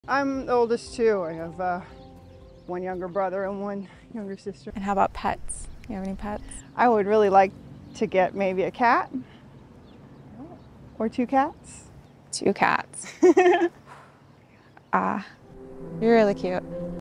I'm the oldest too. I have one younger brother and one younger sister. And how about pets? You have any pets? I would really like to get maybe a cat or two cats. 2 cats. You're really cute.